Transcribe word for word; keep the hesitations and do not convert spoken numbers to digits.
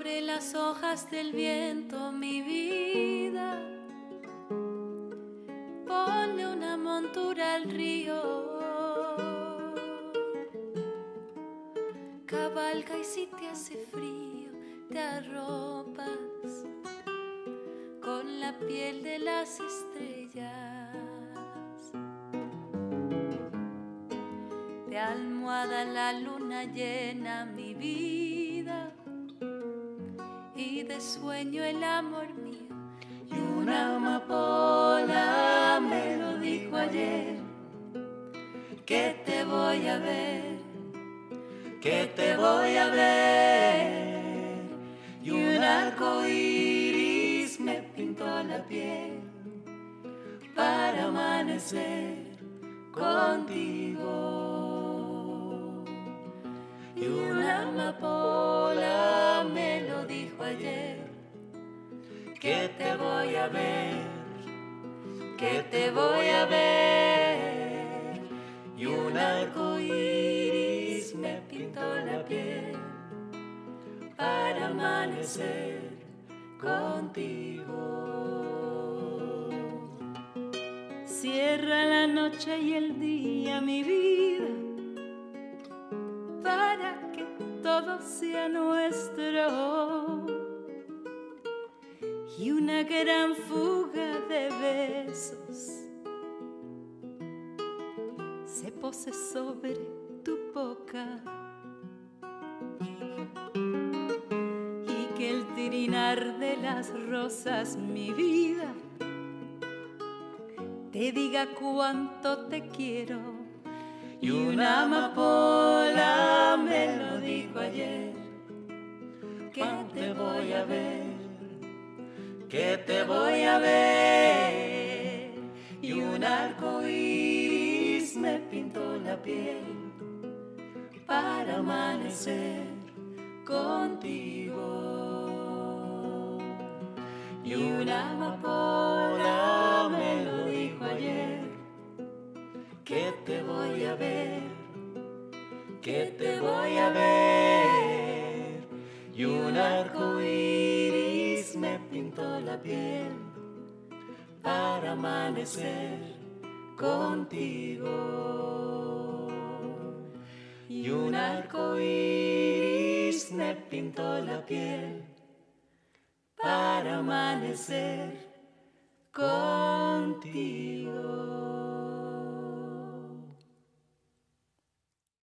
sobre las hojas del viento, mi vida. Ponle una montura al río. Cabalga y si te hace frío, te arropas con la piel de las estrellas. De almohada la luna llena mi vida y de sueño el amor mío. Y una amapola me lo dijo ayer, que te voy a ver, que te voy a ver. Y un arco iris me pintó la piel para amanecer contigo. Y una amapola me lo dijo ayer, que te voy a ver, que te voy a ver. Y un arco iris me pintó la piel para amanecer contigo. Cierra la noche y el día, mi vida, para que todo sea nuestro. Y una gran fuga de besos se pose sobre tu boca. Y que el tirinar de las rosas, mi vida, te diga cuánto te quiero. Y una amapola me lo dijo ayer, que te voy a ver, que te voy a ver. Y un arco iris me pintó la piel para amanecer contigo. Y una amapola me lo dijo ayer, que te voy a ver, que te voy a ver. Y un arco iris me pintó la piel para amanecer contigo. Y un arco iris me pintó la piel para amanecer contigo.